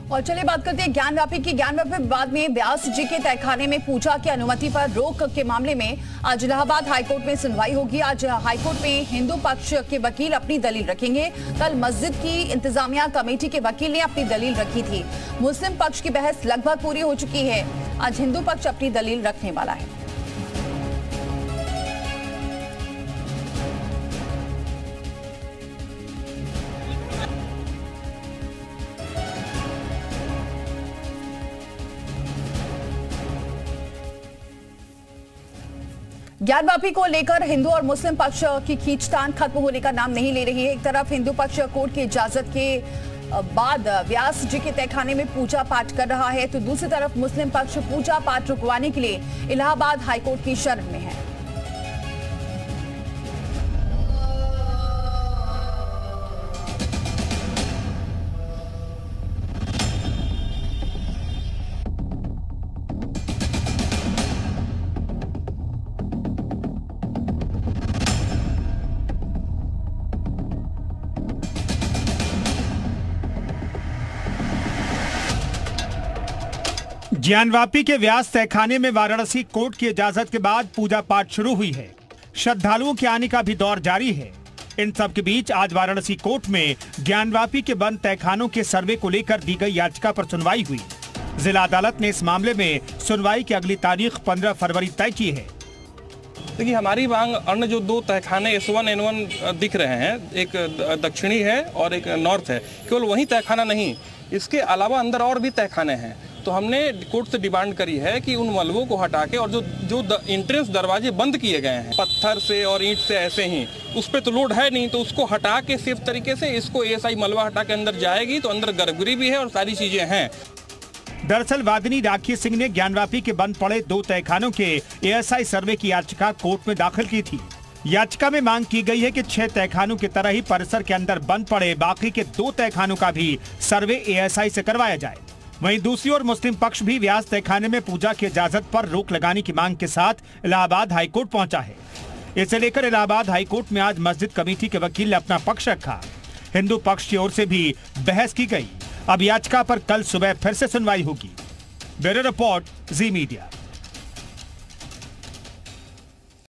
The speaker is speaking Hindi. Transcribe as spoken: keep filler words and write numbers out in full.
और चलिए बात करते हैं ज्ञानव्यापी की। ज्ञानव्यापी विवाद में व्यास जी के तहखाने में पूजा की अनुमति पर रोक के मामले में आज इलाहाबाद हाईकोर्ट में सुनवाई होगी। आज हाईकोर्ट में हिंदू पक्ष के वकील अपनी दलील रखेंगे। कल मस्जिद की इंतजामिया कमेटी के वकील ने अपनी दलील रखी थी। मुस्लिम पक्ष की बहस लगभग पूरी हो चुकी है। आज हिंदू पक्ष अपनी दलील रखने वाला है। ज्ञानव्यापी को लेकर हिंदू और मुस्लिम पक्ष की खींचतान खत्म होने का नाम नहीं ले रही है। एक तरफ हिंदू पक्ष कोर्ट की इजाजत के बाद व्यास जी के तहखाने में पूजा पाठ कर रहा है, तो दूसरी तरफ मुस्लिम पक्ष पूजा पाठ रुकवाने के लिए इलाहाबाद हाईकोर्ट की शरण में है। ज्ञानव्यापी के व्यास तहखाने में वाराणसी कोर्ट की इजाजत के बाद पूजा पाठ शुरू हुई है। श्रद्धालुओं के आने का भी दौर जारी है। इन सब के बीच आज वाराणसी कोर्ट में ज्ञानव्यापी के बंद तहखानों के सर्वे को लेकर दी गई याचिका पर सुनवाई हुई। जिला अदालत ने इस मामले में सुनवाई की अगली तारीख पंद्रह फरवरी तय की है। देखिए, हमारी मांग अन्य जो दो तहखाने एस वन एन वन दिख रहे हैं, एक दक्षिणी है और एक नॉर्थ है, केवल वही तहखाना नहीं, इसके अलावा अंदर और भी तहखाने हैं। तो हमने कोर्ट से डिमांड करी है कि उन मलबों को हटा के, और जो जो द, एंट्रेंस दरवाजे बंद किए गए हैं पत्थर से और ईंट से, ऐसे ही उस पर तो लोड है नहीं, तो उसको हटा के सेफ तरीके से इसको एएसआई मलबा हटा के अंदर जाएगी, तो अंदर गर्भगृह भी है और सारी चीजें हैं। दरअसल वादिनी राखी सिंह ने ज्ञानव्यापी के बंद पड़े दो तहखानों के एएसआई सर्वे की याचिका कोर्ट में दाखिल की थी। याचिका में मांग की गई है कि छह तहखानों की तरह ही परिसर के अंदर बंद पड़े बाकी के दो तहखानों का भी सर्वे एएसआई से करवाया जाए। वहीं दूसरी ओर मुस्लिम पक्ष भी व्यास तहखाने में पूजा की इजाजत पर रोक लगाने की मांग के साथ इलाहाबाद हाईकोर्ट पहुंचा है। इसे लेकर इलाहाबाद हाईकोर्ट में आज मस्जिद कमेटी के वकील ने अपना पक्ष रखा। हिंदू पक्ष की ओर से भी बहस की गई। अब याचिका पर कल सुबह फिर से सुनवाई होगी। Bureau report, Zee media.